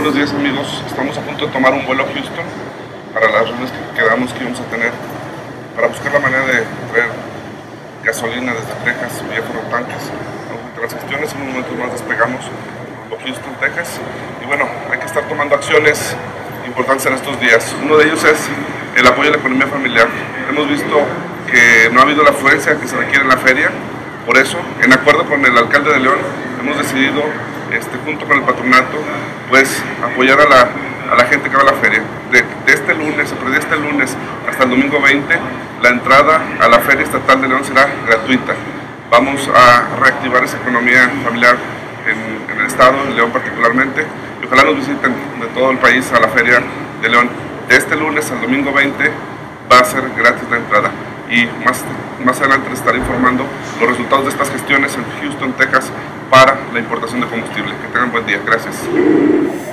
buenos días amigos, estamos a punto de tomar un vuelo a Houston para las reuniones que quedamos que íbamos a tener para buscar la manera de traer gasolina desde Texas vía ferrotanques. Vamos a entrar las gestiones, en un momento más despegamos a Houston, Texas, y bueno, hay que estar tomando acciones importantes en estos días. Uno de ellos es el apoyo a la economía familiar. Hemos visto que no ha habido la afluencia que se requiere en la feria, por eso, en acuerdo con el alcalde de León, hemos decidido junto con el patronato, pues apoyar a la gente que va a la feria. De este lunes hasta el domingo 20, la entrada a la Feria Estatal de León será gratuita. Vamos a reactivar esa economía familiar en el estado, en León particularmente, y ojalá nos visiten de todo el país a la Feria de León. De este lunes al domingo 20 va a ser gratis la entrada. Y más adelante les estaré informando los resultados de estas gestiones en Houston, Texas, para la importación de combustible. Que tengan buen día. Gracias.